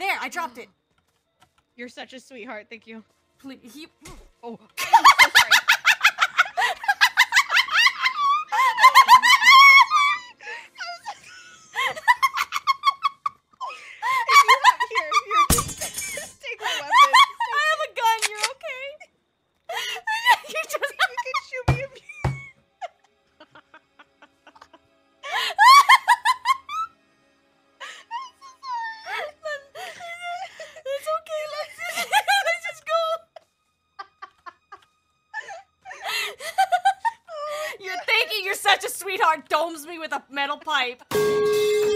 There, I dropped it. You're such a sweetheart. Thank you. Please, Oh, I'm so sorry. Just take my weapon. I have a gun. You're okay. You just You can shoot me if you... It's okay. Let's just go. You're thinking you're such a sweetheart. Domes me with a metal pipe.